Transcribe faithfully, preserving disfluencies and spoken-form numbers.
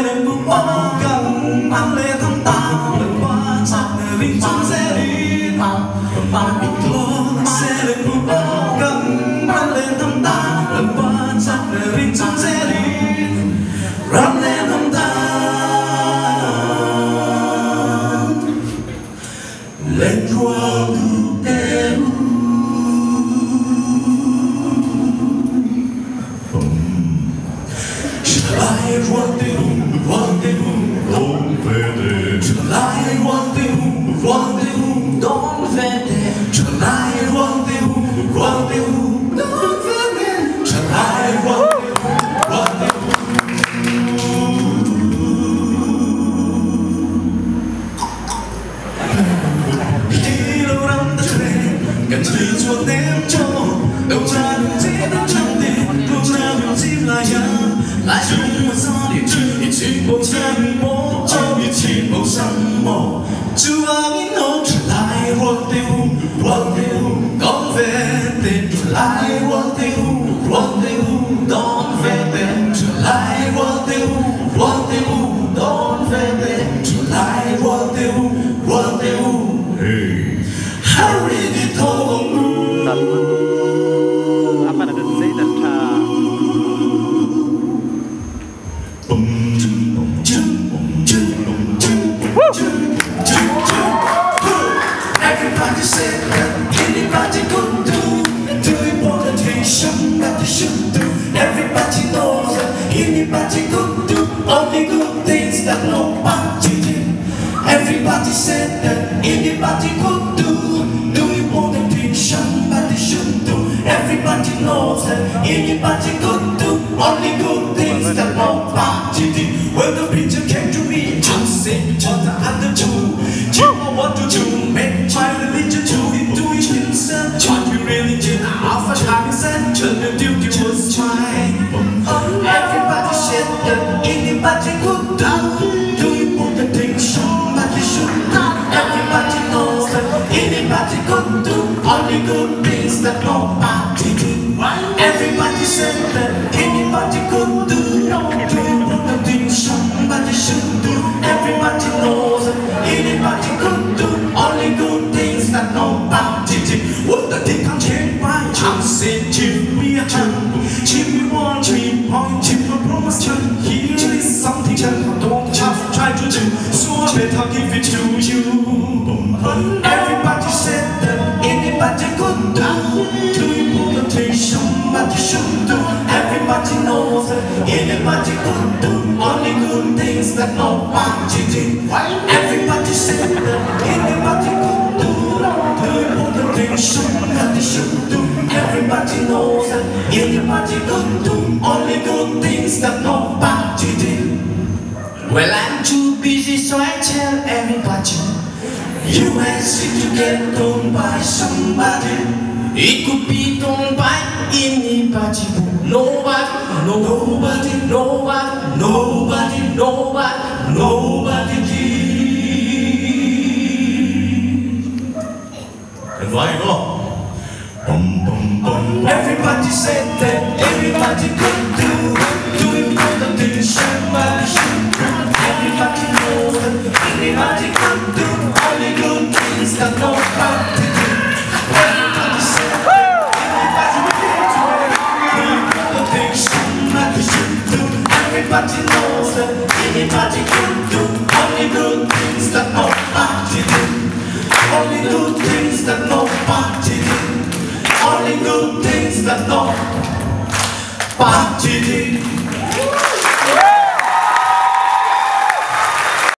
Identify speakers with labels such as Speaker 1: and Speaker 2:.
Speaker 1: lên bước qua gần mang lên thăm ta lần qua chắc người linh chúng sẽ đi và bình thường sẽ lên bước qua gần mang lên thăm ta lần qua chắc người linh chúng sẽ đi run lên thăm ta lên qua em I want to, want to, don't vede. I want to, want to, don't vede. I want to, want to, don't vede. I want to, want to. Đi đâu năm ta chơi, cần gì cho em cho. Đâu ra được gì đâu chẳng thể, đâu ra được gì là ya. lại chung một gió điện trừ điện chìm bầu trời mô trong điện chìm bầu sông màu chưa nghĩ nấu trở lại ruột tiêu ruột tiêu đón về tên trở lại ruột tiêu ruột tiêu đón về tên trở lại ruột tiêu ruột tiêu đón về tên trở lại ruột tiêu ruột tiêu Harry đi thâu
Speaker 2: apa nak saya dan
Speaker 1: Everybody said that anybody could do do important things that they should do. Everybody knows that anybody could do only good things that nobody did. Everybody said that anybody could do do important things that they should do. Everybody knows that anybody could do only good things that nobody did. When the preacher came to me, just said what I had to do. You know what to do, make my religion to into it himself. What you really did, half a time said, the duty was mine. Everybody said that anybody could do do important things that they should do. Everybody knows that anybody could do only good things that nobody did. Everybody said that anybody could do do important things that they should do. Everybody knows that anybody could do only good things that nobody did. What the thing can't change my chance it give me a chance. Give me one dream point, give me a promise to here is something that I don't just try to do. So I better give it to you. Everybody said that anybody could do do important things that they should do. Everybody knows that anybody could do only good things that nobody did. Everybody said that anybody could do do important things that they should do. Everybody knows that anybody could do only good things that nobody did. Well, I'm too busy, so I tell everybody you ain't see to get done by somebody. It could be done by anybody, nobody, nobody, nobody, nobody, nobody, nobody did. And why not? Everybody said that everybody could do do important things somebody should do. Everybody knows that anybody could do only good things that nobody did. Everybody said that everybody could do do important things somebody should do. Everybody knows that anybody could do only good things that nobody did. Only good things that nobody did. Only good things that nobody did.